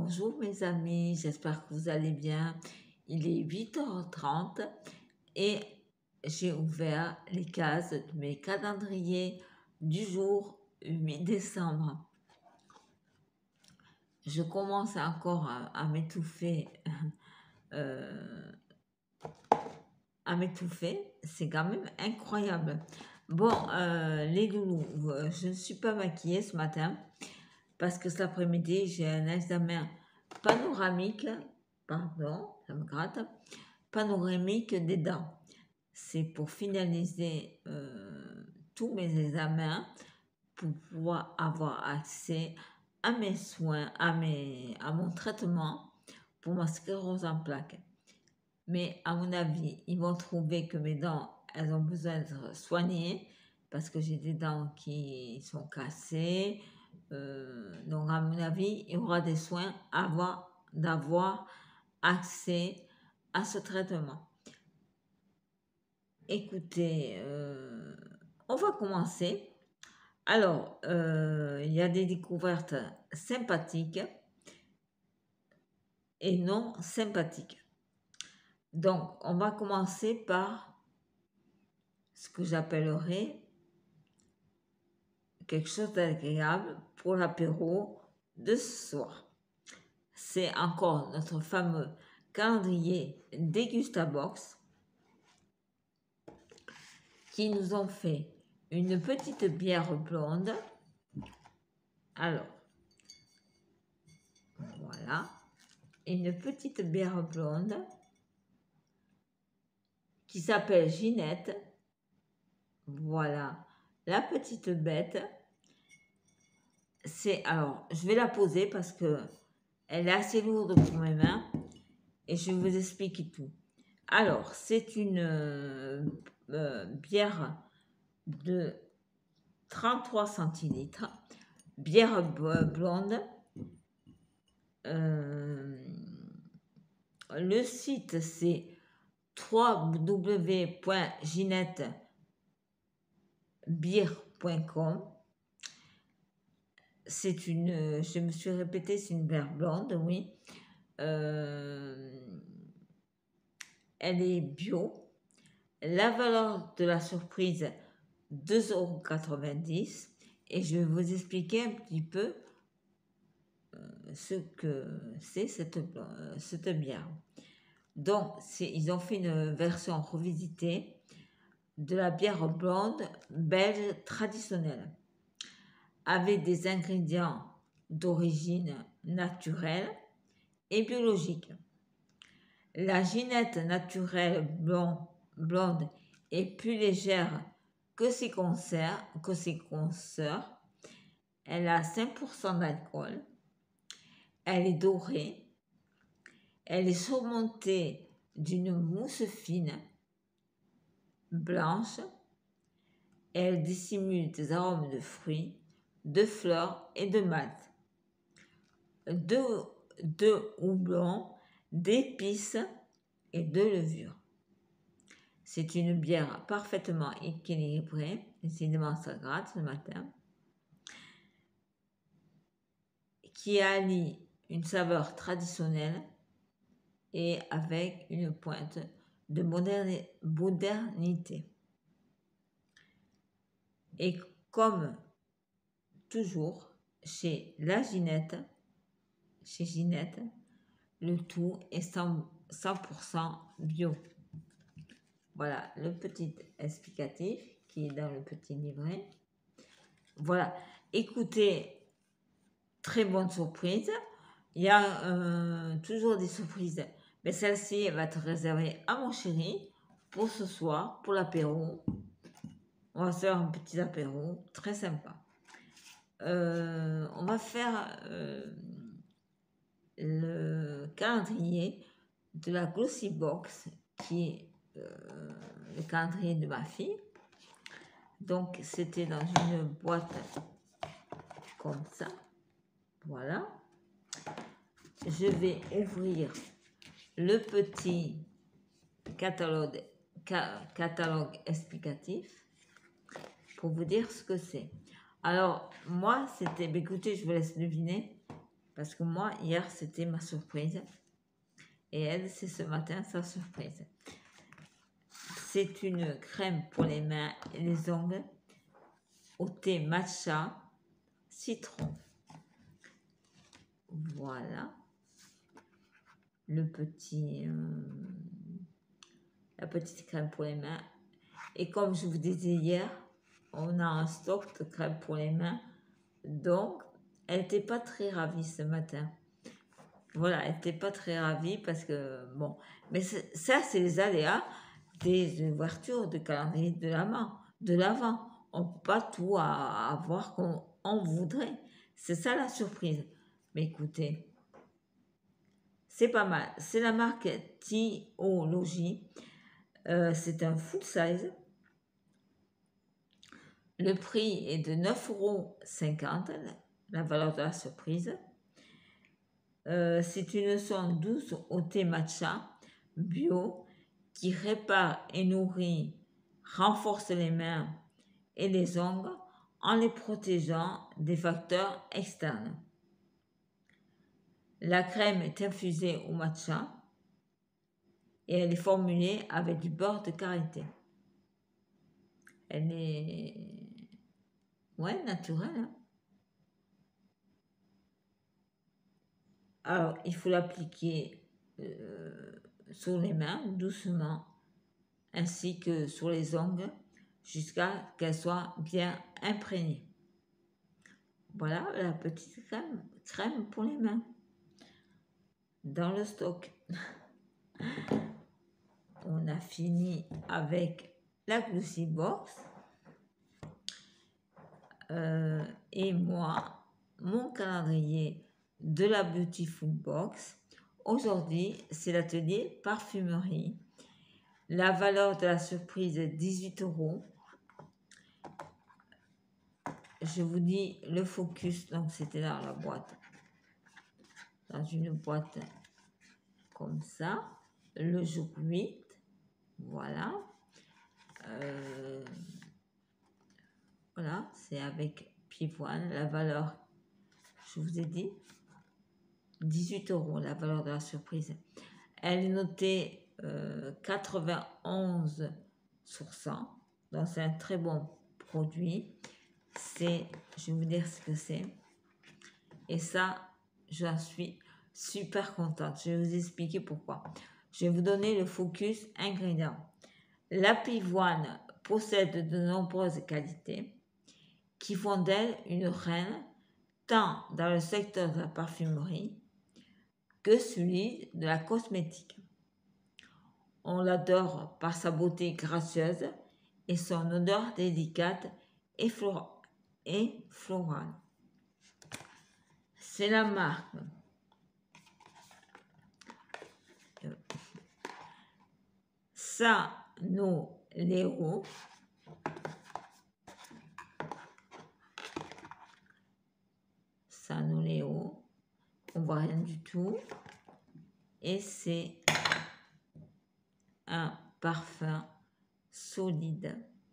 Bonjour mes amis, j'espère que vous allez bien. Il est 8h30 et j'ai ouvert les cases de mes calendriers du jour 8 décembre. Je commence encore à m'étouffer. C'est quand même incroyable. Bon, les loulous, je ne suis pas maquillée ce matin parce que cet après-midi, j'ai un examen panoramique, pardon, ça me gratte, panoramique des dents. C'est pour finaliser tous mes examens pour pouvoir avoir accès à mes soins, à mon traitement pour ma sclérose en plaques. Mais à mon avis, ils vont trouver que mes dents, elles ont besoin d'être soignées parce que j'ai des dents qui sont cassées. Donc à mon avis, il y aura des soins d'avoir accès à ce traitement. Écoutez, on va commencer. Alors, il y a des découvertes sympathiques et non sympathiques. Donc, on va commencer par ce que j'appellerais quelque chose d'agréable pour l'apéro de ce soir. C'est encore notre fameux calendrier Dégustabox qui nous ont fait une petite bière blonde. Alors, voilà, une petite bière blonde qui s'appelle Ginette. Voilà, la petite bête. Alors, je vais la poser parce que elle est assez lourde pour mes mains et je vais vous expliquer tout. Alors, c'est une bière de 33 centilitres, bière blonde. Le site, c'est www.ginettebeer.com. Je me suis répétée, c'est une bière blonde, oui. Elle est bio. La valeur de la surprise, 2,90 € et je vais vous expliquer un petit peu ce que c'est cette bière. Donc, ils ont fait une version revisitée de la bière blonde belge traditionnelle avec des ingrédients d'origine naturelle et biologique. La ginette naturelle blonde est plus légère que ses consoeurs. Elle a 5% d'alcool. Elle est dorée. Elle est surmontée d'une mousse fine, blanche. Elle dissimule des arômes de fruits, de fleurs et de malt. De houblon, d'épices et de levure. C'est une bière parfaitement équilibrée, décidément ça gratte ce matin, qui allie une saveur traditionnelle et avec une pointe de modernité. Et comme toujours, chez Ginette, le tout est 100% bio. Voilà le petit explicatif qui est dans le petit livret. Voilà, écoutez, très bonne surprise. Il y a toujours des surprises, mais celle-ci elle va être réservée à mon chéri pour ce soir, pour l'apéro. On va faire un petit apéro très sympa. On va faire le calendrier de la Glossy Box qui est le calendrier de ma fille. Donc, c'était dans une boîte comme ça. Voilà. Je vais ouvrir le petit catalogue explicatif pour vous dire ce que c'est. Alors, moi, écoutez, je vous laisse deviner Parce que moi, hier, c'était ma surprise. Et elle, c'est ce matin sa surprise. C'est une crème pour les mains et les ongles au thé matcha citron. Voilà. La petite crème pour les mains. Et comme je vous disais hier, on a un stock de crème pour les mains. Donc, elle n'était pas très ravie ce matin. Voilà, elle n'était pas très ravie parce que, bon, mais ça, c'est les aléas des ouvertures de calendrier de l'avant. On ne peut pas tout avoir comme on voudrait. C'est ça la surprise. Mais écoutez, c'est pas mal. C'est la marque Tiology. C'est un full size. Le prix est de 9,50 €, la valeur de la surprise. C'est une sonde douce au thé matcha bio qui répare et nourrit, renforce les mains et les ongles en les protégeant des facteurs externes. La crème est infusée au matcha et elle est formulée avec du beurre de karité. Elle est naturelle. Hein. Alors, il faut l'appliquer sur les mains doucement ainsi que sur les ongles jusqu'à qu'elle soit bien imprégnée. Voilà la petite crème pour les mains dans le stock. On a fini avec la Glossy Box. Et moi, mon calendrier de la Beautiful Box. Aujourd'hui, c'est l'atelier parfumerie. La valeur de la surprise est 18 €. Je vous dis le focus, donc c'était dans la boîte. Dans une boîte comme ça. Le jour 8. Voilà. Voilà, c'est avec pivoine. La valeur, je vous ai dit, 18 € la valeur de la surprise. Elle est notée 91 sur 100. Donc c'est un très bon produit. Je vais vous dire ce que c'est. Et ça, j'en suis super contente. Je vais vous expliquer pourquoi. Je vais vous donner le focus ingrédients. La pivoine possède de nombreuses qualités qui font d'elle une reine tant dans le secteur de la parfumerie que celui de la cosmétique. On l'adore par sa beauté gracieuse et son odeur délicate et florale. C'est la marque Sanoleo. Sanoleo. On voit rien du tout. Et c'est un parfum solide.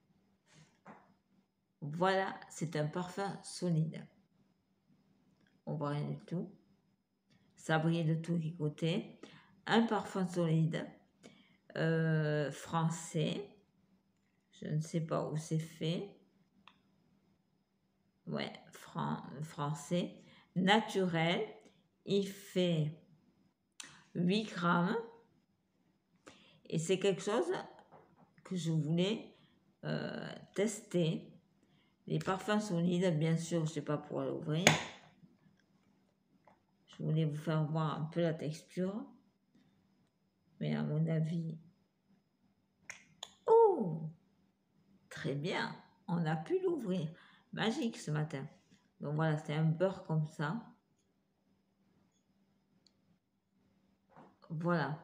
Voilà, c'est un parfum solide. On voit rien du tout. Ça brille de tous les côtés. Un parfum solide. Français. Je ne sais pas où c'est fait. Ouais, français. Naturel. Il fait 8 grammes. Et c'est quelque chose que je voulais tester. Les parfums solides, bien sûr, je ne sais pas pour l'ouvrir. Je voulais vous faire voir un peu la texture. Mais à mon avis... Oh! Très bien, on a pu l'ouvrir. Magique ce matin. Donc voilà, c'est un beurre comme ça. Voilà.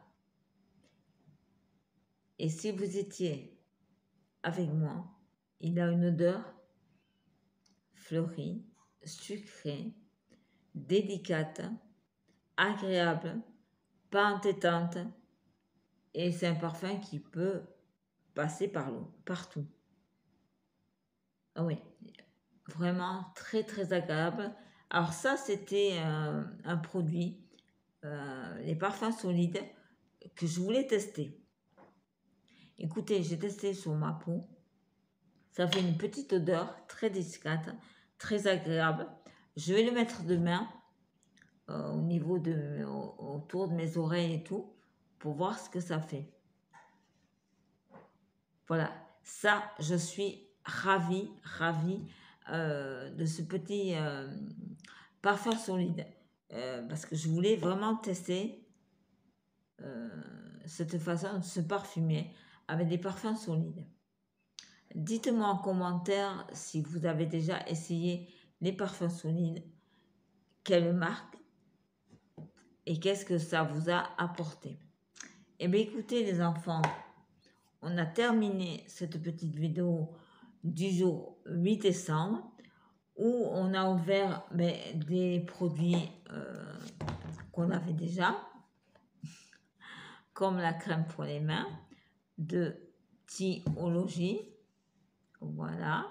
Et si vous étiez avec moi, il a une odeur fleurie, sucrée, délicate, agréable, pas entêtante. Et c'est un parfum qui peut passer partout. Ah oui, vraiment très très agréable Alors ça, c'était un produit, les parfums solides, que je voulais tester. Écoutez, j'ai testé sur ma peau. Ça fait une petite odeur très discrète, très agréable. Je vais le mettre demain au niveau autour de mes oreilles et tout, pour voir ce que ça fait. Voilà, ça, je suis ravie de ce petit parfum solide. Parce que je voulais vraiment tester cette façon de se parfumer avec des parfums solides. Dites-moi en commentaire si vous avez déjà essayé les parfums solides, quelle marque et qu'est-ce que ça vous a apporté. Eh bien écoutez les enfants, on a terminé cette petite vidéo du jour 8 décembre où on a ouvert des produits qu'on avait déjà, comme la crème pour les mains de Thiologie. Voilà.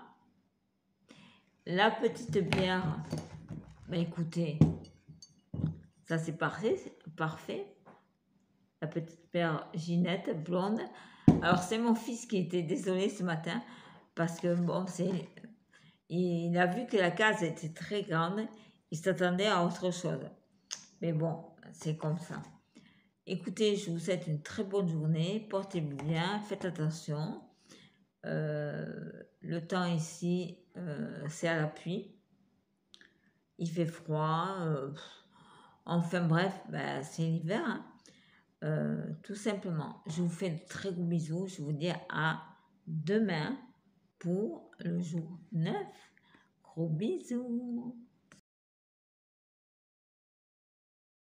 La petite bière, écoutez, ça c'est parfait. La petite bière Ginette blonde. Alors c'est mon fils qui était désolé ce matin parce que bon, il a vu que la case était très grande, il s'attendait à autre chose. Mais bon, c'est comme ça. Écoutez, je vous souhaite une très bonne journée, portez-vous bien, faites attention. Le temps ici, c'est à la pluie. Il fait froid. Enfin bref, c'est l'hiver. Hein. Tout simplement, je vous fais de très gros bisous. Je vous dis à demain pour le jour 9. Gros bisous.